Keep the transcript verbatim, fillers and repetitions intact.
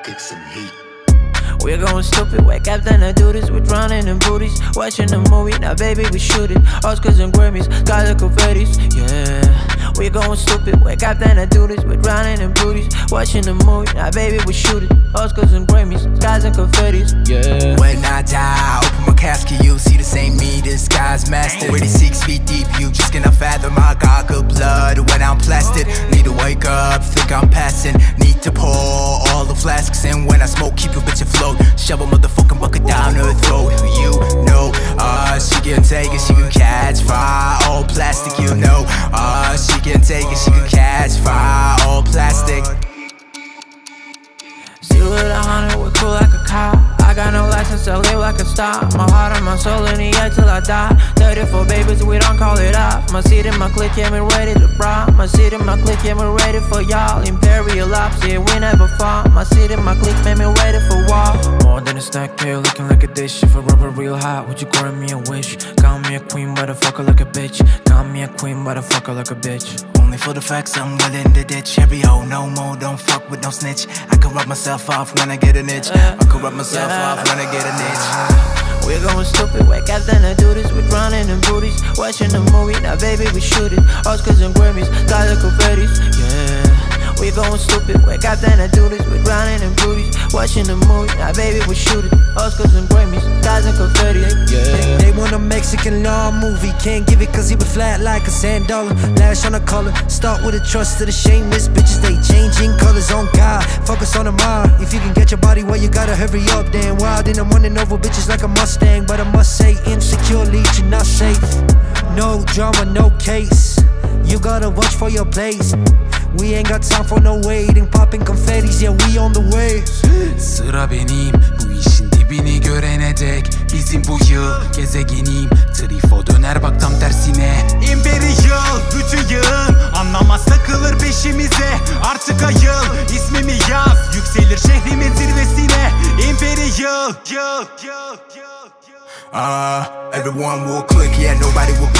kick some heat. We're going stupid, wake up then I do this. We're drowning in booties, watching the movie. Now baby we shoot it, Oscars and Grammys, skies and confettis, yeah. We're going stupid, wake up then I do this. We're drowning in booties, watching the movie. Now baby we shoot it, Oscars and Grammys, skies and confettis, yeah. When I die, open my casket, you'll see this ain't me, this guy's master. Already six feet deep, you just cannot fathom. I got good blood when I'm blasted. Need to wake up, think I'm passing. Need to pour all the flasks in. When I smoke, keep your bitch afloat. Shove a motherfucking bucket down her throat. You know, uh, she can take it, she can catch fire. All plastic, you know, uh, she can take it, she can catch fire. All plastic. Still with a hundred, we're cool like a cop. I got no license, I live like a star. My heart and my soul in the air till I die. thirty-four babies, we don't call it off. My seat in my clique, yeah, we ready to brawl. My seat in my clique, yeah, we ready for y'all. Imperial ops, yeah, we never fall. My seat in my clique, made me ready for war. More than a snack tail, looking like a dish. If I rub it real hot, would you grant me a wish? Call me a queen, but I fuck her like a bitch. Call me a queen, but I fuck her like a bitch. Only for the facts, I'm willing to ditch every hoe, no more, don't fuck with no snitch. I can rub myself off when I get an itch. I can rub myself yeah. off when I get an itch. We're going stupid, wake up then I do this. We're drowning in booties, watching the movie. Now baby we shoot it, Oscars and Grammys, skies and confettis, yeah. We're going stupid, wake up then I do this. We're drowning in booties, watching the movie. Now baby we shoot it, Oscars and Grammys, skies and confettis, yeah. They, they want a Mexican law movie, can't give it cause he been flat like a sand dollar. Lash on the color, start with a trust to the shameless bitches. They changing colors on God, focus on the mind. If you can get your body where you gotta hurry up, damn wild. And I'm running over bitches like a Mustang. But I must say, insecurely, you're not safe. No drama, no case. You gotta watch for your place. We ain't got time for no waiting. Popping confettis, yeah, we on the way. Sıra benim, bu işin dibini görene dek. Bizim bu yıl gezegenim Trifo döner bak tam tersine. Imperial, bütün yığın anlamaz takılır peşimize. Artık ayıl, ismimi yaz. Yükselir şehrimin zirvesine. Imperial, Uh, everyone will click, yeah, nobody will